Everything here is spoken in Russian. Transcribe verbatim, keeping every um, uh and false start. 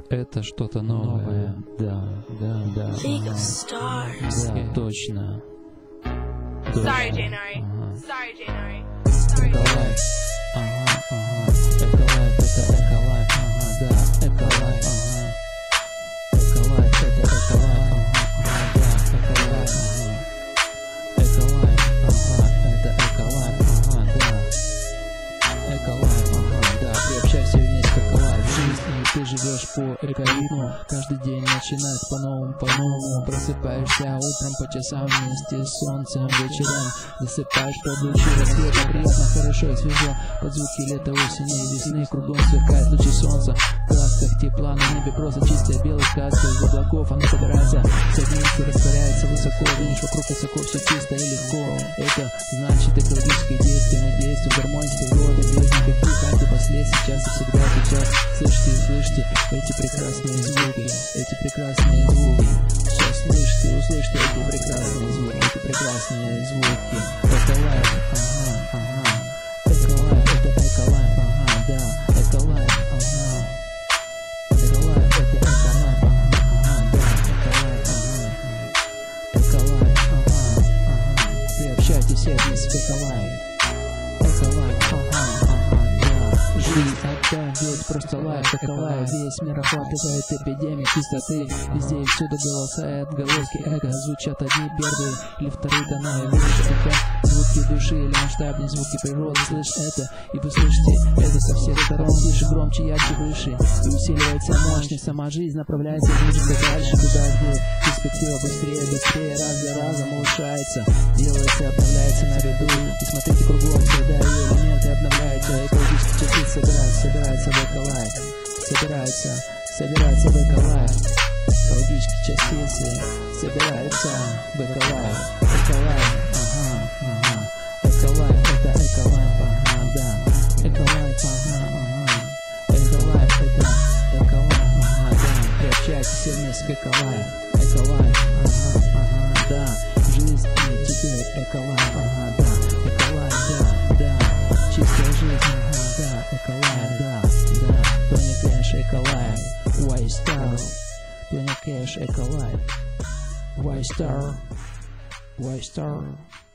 Это что-то новое. Да, да, да. League of Stars. Да, точно. Sorry, January. Sorry, January. Sorry. Эколайф. Ага, ага. Эколайф, это эколайф. Ага, да. Эколайф, ага. Эколайф, это эколайф. Ага, да. Эколайф, ага. Эколайф, ага. Это эколайф, ага, да. Эколайф, ага, да. Приобщайся вместе к эколайф. В жизни ты живешь по экоритму. Каждый день начинает по-новому, по-новому. Просыпаешься утром по часам вместе с солнцем. Вечером засыпаешь под лучи рассвета. Приятно, хорошо и свежо. Под звуки лета, осени и весны. Кругом сверкает лучи солнца. В красках тепла на небе просто чистая белая сказка. Из облаков она собирается, садится, растворяется высоко. Видишь, вокруг высоко все чисто и легко. Это значит экологическое действие. Мы действуем в гармонии с природой, без никаких антипоследствий. Сейчас и всегда сейчас. Слышите и слышите эти прекрасные звуки, эти прекрасные звуки. Сейчас слышите и услышите эти прекрасные звуки, эти прекрасные звуки. Эколайф, ага, ага. Эколайф, это эколайф, ага, да. Эколайф, ага. Эколайф, это эколайф, ага, ага, да. Эколайф, ага. Эколайф, ага, ага. Приобщайте все вместе к эколайф. Эколайф, ага, ага, да. Жизнь это ведь просто лайф, эколайф. Весь мир охватывает эпидемия чистоты. Везде и всюду голоса отголоски эго. Звучат одни первые или вторые тона. И видишь это звуки души или масштабные звуки природы. Слышь это, и вы слышите это со всех сторон. Тише, громче, ярче, выше. И усиливается мощность. Сама жизнь направляется движется дальше, туда, где перспектива быстрее, быстрее, раз за разом улучшается. Делается, обновляется наряду. И смотрите кругом, среда и элементы обновляются. Экологические частицы собираются, собираются в эколайф. Собираются, собираются в эколайф. Экологические частицы собираются в эколайф. Эколайф, ага, ага. Эколайф, это эколайф, ага, да. Эколайф, ага, ага. Эколайф, это эколайф, ага, да. Приобщайтесь все вместе к эколайф. Эколайф, ага, ага, да. Жизнь и теперь эколайф, ага, да. Эколайф, да, да. Чистая жизнь, ага, да. Эколайф, да, да. Тони Кэш, эколайф. Y-Star. Тони Кэш, эколайф. Y-Star. Y-Star.